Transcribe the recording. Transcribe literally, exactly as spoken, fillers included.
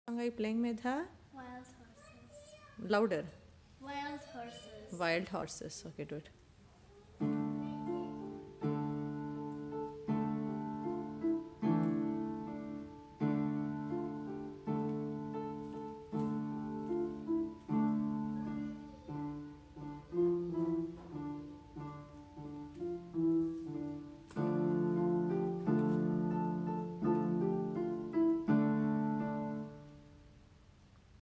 song are you playing, Medha? Wild horses. Louder. Wild horses. Wild horses. Okay, do it.